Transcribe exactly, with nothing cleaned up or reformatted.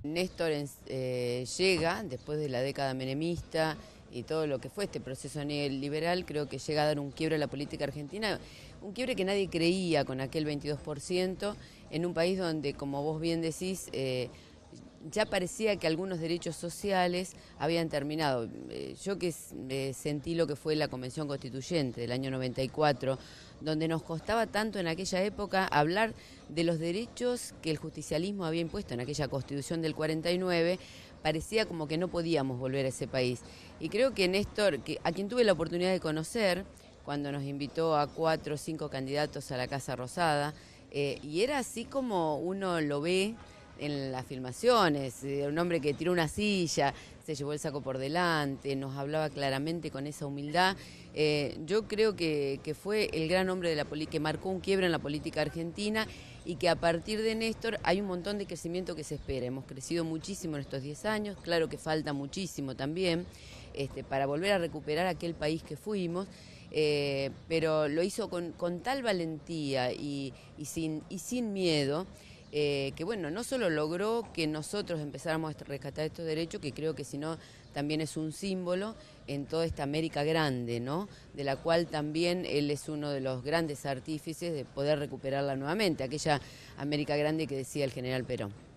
Néstor eh, llega, después de la década menemista y todo lo que fue este proceso neoliberal, creo que llega a dar un quiebre a la política argentina, un quiebre que nadie creía con aquel veintidós por ciento, en un país donde, como vos bien decís, eh, ya parecía que algunos derechos sociales habían terminado. Eh, yo que eh, sentí lo que fue la Convención Constituyente del año noventa y cuatro, donde nos costaba tanto en aquella época hablar de los derechos que el justicialismo había impuesto en aquella Constitución del cuarenta y nueve, parecía como que no podíamos volver a ese país. Y creo que Néstor, que, a quien tuve la oportunidad de conocer, cuando nos invitó a cuatro o cinco candidatos a la Casa Rosada, eh, y era así como uno lo ve en las filmaciones, eh, un hombre que tiró una silla, se llevó el saco por delante, nos hablaba claramente con esa humildad. Eh, yo creo que, que fue el gran hombre de la política, que marcó un quiebre en la política argentina, y que a partir de Néstor hay un montón de crecimiento que se espera. Hemos crecido muchísimo en estos diez años, claro que falta muchísimo también este, para volver a recuperar aquel país que fuimos. Eh, pero lo hizo con, con tal valentía y, y, sin, y sin miedo, eh, que bueno, no solo logró que nosotros empezáramos a rescatar estos derechos, que creo que sino también es un símbolo en toda esta América grande, ¿no? De la cual también él es uno de los grandes artífices de poder recuperarla nuevamente, aquella América grande que decía el general Perón.